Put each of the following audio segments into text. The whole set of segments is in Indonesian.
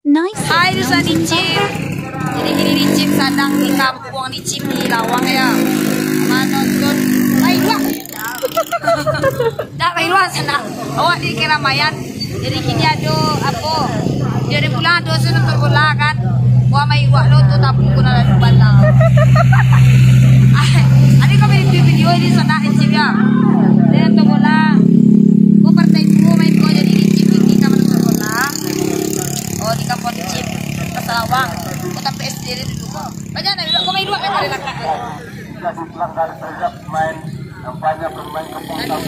Nice. Hai Dusa Nicip. Jadi gini Nicip sedang di kampung Nicip di Lawang ya. Menonton Mailua. Dah Mailua sana. Awak di keramaian. Jadi gini ada apa? Dia ada pulang ada senang bola kan. Wah Mailua lo tu tak pun ada bola. Ada kau video ini sana Nicip ya. Dia nonton bola. Kau partai ku main kau jadi Nicip ini kamu nonton bola. Oh di kampung Nicip Lawang. Kau tapi SD dulu kok. Banyak nak kau main dua kan ada nak. Jadi pelanggar terhadap pemain yang banyak bermain kepung yang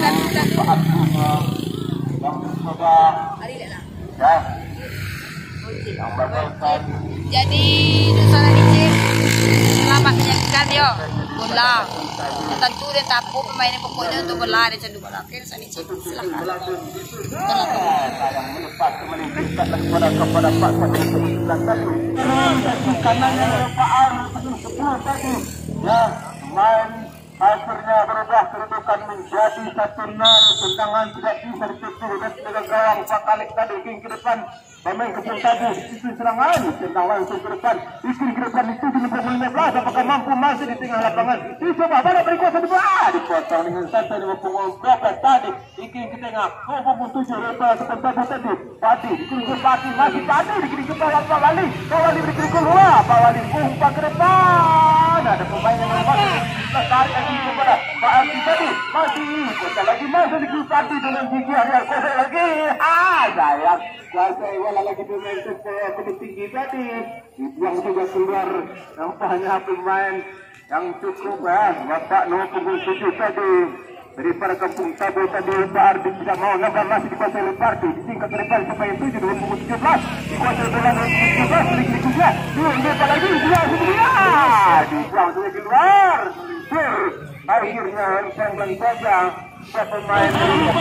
sudah ya yang bagaikan. Jadi Dusa Nicip selamat menyaksikan yo bola. Tentu dia tahu pemain pokoknya untuk bola dia cenderung bola. Oke Dusa Nicip silakan. Yang melepas meningkatkan kepada Pak Fatih sebelah tadi. Kanannya Pak Ar 10 tadi. Ya, main akhirnya berubah kedudukan menjadi 1-0. Tendangan tidak bisa ditutup dan dengan gawang Pak Kalik tadi ke depan. Pemain kepung tadi di sisi serangan tendang langsung ke depan. Ikin ke depan itu di nomor 15. Apakah mampu masih di tengah lapangan? Dicoba balik berikuasa dipotong dengan santai di punggung belakang tadi. Ikin ke tengah. 27 lepas seperti tadi. Padi dikirim ke Padi masih Padi dikirim ke bawah Pak Wali. Pak Wali dikirim keluar. Pak Wali umpan ke depan. Ada pemain yang masih tarik lagi kepada Pak Arti tadi. Masih kota lagi masuk dikirim Padi dengan gigi Ariel kosong lagi. Sayang. Kuasai bola lagi pemain ke tinggi tadi. Yang juga keluar nampaknya pemain yang cukup Bapak No punggung 7 tadi. Daripada kampung Tabo tadi Pak Ardi tidak mau nambah masih dikuasai oleh Parti. Disingkat ke depan pemain 7 dengan punggung 17. Dikuasai bola dengan punggung 17. Sedikit juga. Dia lagi dia dibuang sudah keluar. Akhirnya henteng saja pemain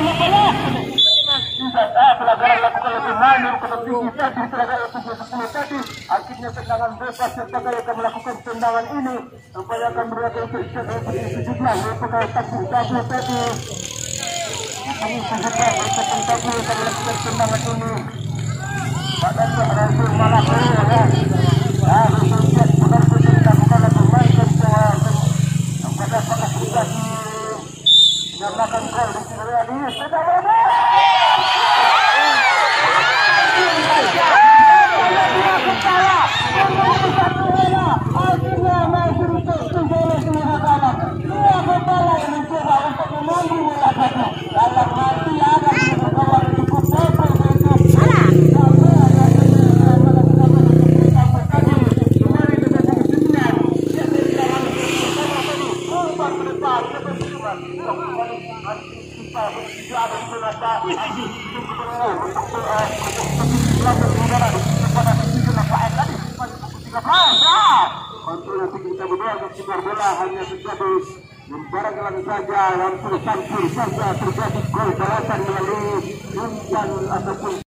pelanggaran lakukan lebih malu ke tinggi tadi pelanggaran 10 tadi. Akhirnya tendangan bebas siapakah yang akan melakukan tendangan ini supaya akan berada untuk 17 merupakan kampung Tabo tadi. Ini sejumlah merupakan Tabo yang akan melakukan tendangan ini. Pak Dato' Rasul Malako ya. Rasul Jet benar-benar dilakukan oleh pemain yang pada sangat mudah dinyatakan gol di sini ini. Sudah lama. Hanya terjadi membarangkan saja langsung saja terjadi gol balasan melalui umpan ataupun